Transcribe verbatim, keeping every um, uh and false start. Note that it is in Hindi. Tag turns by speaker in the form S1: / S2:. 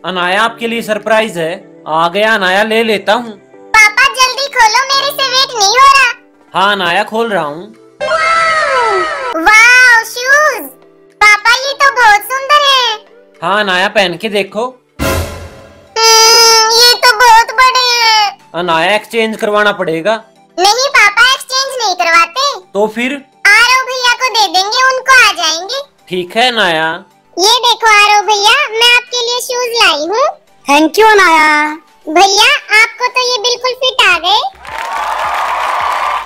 S1: अनाया आपके लिए सरप्राइज है। आ गया अनाया, ले लेता हूँ।
S2: पापा जल्दी खोलो, मेरे से वेट नहीं हो रहा।
S1: हाँ अनाया खोल रहा हूँ।
S2: वाह शूज, पापा ये तो बहुत सुंदर है।
S1: हाँ अनाया पहन के देखो।
S2: हम्म, ये तो बहुत बड़े हैं।
S1: अनाया एक्सचेंज करवाना पड़ेगा।
S2: नहीं पापा, एक्सचेंज नहीं करवाते।
S1: तो फिर
S2: आरव भैया को दे देंगे, उनको आ जाएंगे।
S1: ठीक है अनाया।
S2: ये देखो आरव भैया, मैं आपके लिए शूज लाई हूँ।
S3: Thank you Anaya.
S2: भैया आपको तो ये बिल्कुल फिट आ गए।